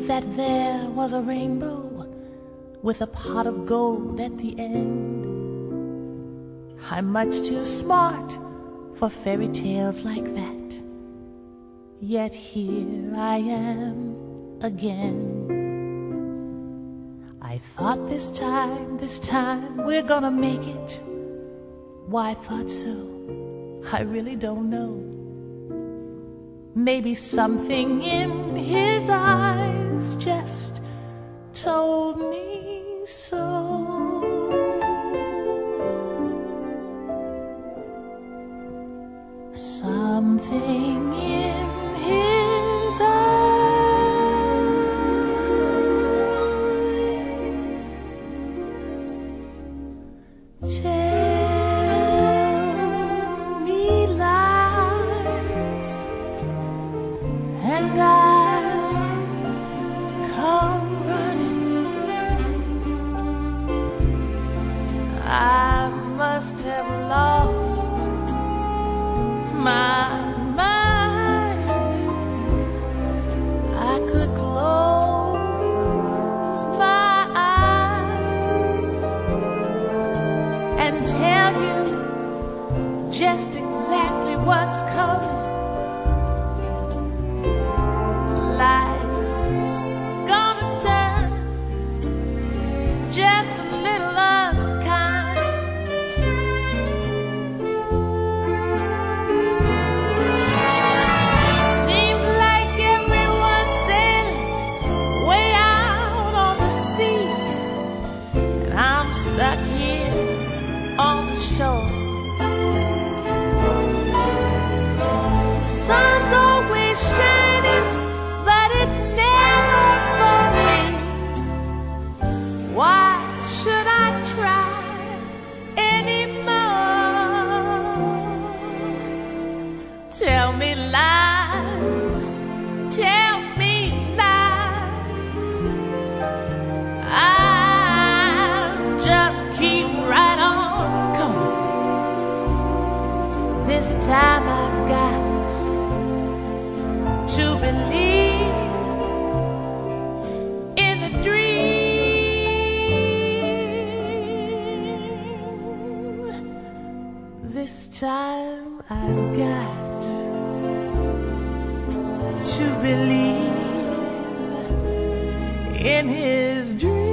that there was a rainbow with a pot of gold at the end. I'm much too smart for fairy tales like that, yet here I am again. I thought this time we're gonna make it. Why I thought so, I really don't know. Maybe something in his eyes just told me so. Something in his eyes tell me lies, and I'll come running. I must have lost my mind. I could close my eyes and tell you just exactly what's coming. Life's gonna turn just a little unkind. Seems like everyone's sailing way out on the sea, and I'm stuck here on the shore. Sun's always shining, but it's never for me. Why should I try anymore? Tell me lies, tell me lies. I'll just keep right on coming. This time I've got to believe in the dream. This time I've got to believe in his dream.